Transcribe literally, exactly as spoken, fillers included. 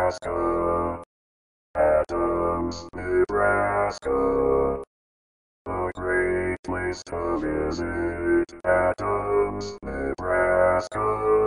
Nebraska, Adams, Nebraska, a great place to visit. Adams, Nebraska.